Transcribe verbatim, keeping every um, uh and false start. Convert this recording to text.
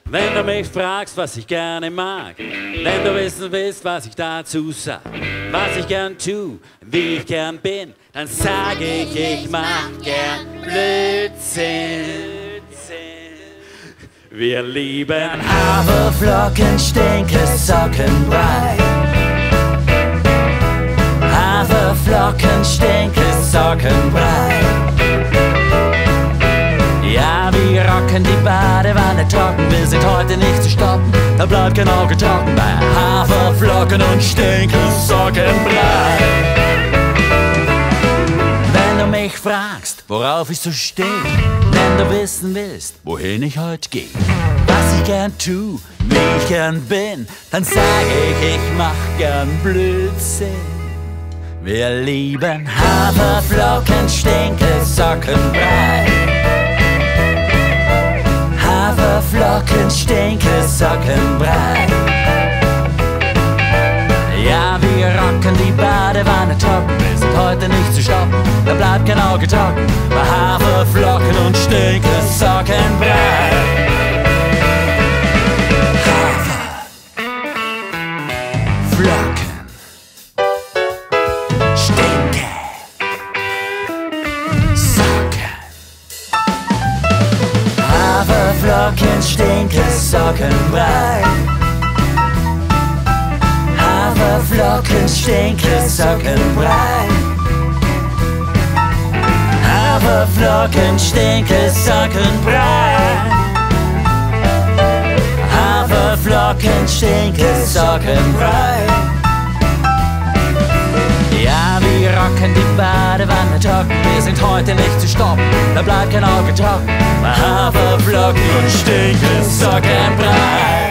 Wenn du mich fragst, was ich gerne mag, wenn du wissen willst, was ich dazu sag, was ich gern tu, wie ich gern bin, dann sag ich, ich mach gern Blödsinn. Wir lieben Haferflocken, Stinke, Sockenbrei. Haferflocken, Stinke, Sockenbrei. Ja, wir rocken die Badewanne trocken, wir sind heute nicht zu stoppen, da bleibt kein Auge trocken bei Haferflocken und Stinke, Sockenbrei. Wenn du mich fragst, worauf ich so stehe, wenn du wissen willst, wohin ich heute gehe, was ich gern tu, wie ich gern bin, dann sag ich, ich mach gern Blödsinn. Wir lieben Haferflocken, Stinke, Sockenbrei. Haferflocken, Stinke, Sockenbrei. Ja, wir rocken die Badewanne trocken, wir sind heute nicht zu stoppen, da bleibt kein Auge trocken bei Haferflocken und Stinke, Sockenbrei. Haferflocken, Stinke, Socken. Haferflocken, Stinke, Sockenbrei. Haferflocken, Stinke, Sockenbrei. Haferflocken, Stinke, Sockenbrei. Haferflocken, Stinke, Sockenbrei. Ja, wir rocken die Badewanne trocken, wir sind heute nicht zu stoppen, da bleibt kein Auge trocken bei Haferflocken und Stinke, Sockenbrei.